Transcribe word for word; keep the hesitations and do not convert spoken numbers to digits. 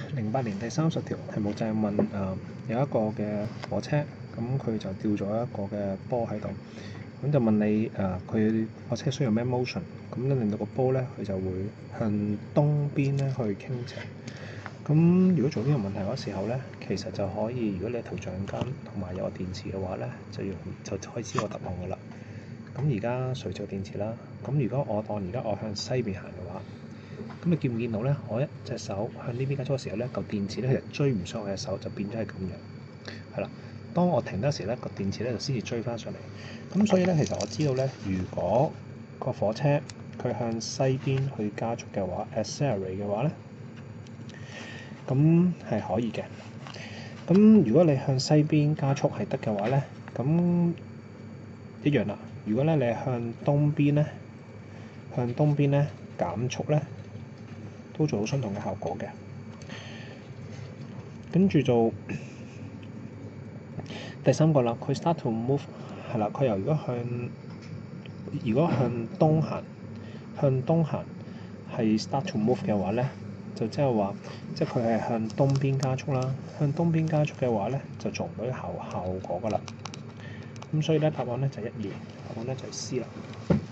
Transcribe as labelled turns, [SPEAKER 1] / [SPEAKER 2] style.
[SPEAKER 1] 零八年第三十條題目就係問誒、呃、有一個嘅火車，咁佢就吊咗一個嘅波喺度，咁就問你誒佢、呃、火車需要咩 motion，咁咧令到個波咧佢就會向東邊咧去傾斜。咁如果做呢個問題嗰時候咧，其實就可以，如果你圖像間同埋有個電池嘅話咧，就用就可以知個答案噶啦。咁而家隨住個電池啦，咁如果我當而家我向西邊行嘅話，咁你見唔見到咧？我一隻手向呢邊加速嘅時候咧，嚿電池咧其實追唔上我隻手，就變咗係咁樣。係啦，當我停得時咧，個電池咧就先至追翻上嚟。咁所以咧，其實我知道咧，如果個火車佢向西邊去加速嘅話 ，accelerate 嘅話咧，咁係可以嘅。咁如果你向西邊加速係得嘅話咧，咁一樣啦。如果咧你係向東邊咧，向東邊咧減速咧，都做到相同嘅效果嘅。跟住做第三個啦，佢 start to move 係啦，佢由如果向如果向東行，向東行係 start to move 嘅話咧，就即係話，即係佢係向東邊加速啦。向東邊加速嘅話咧，就做唔到效效果噶啦。咁所以咧，答案咧就係一二，答案咧就係 C 啦。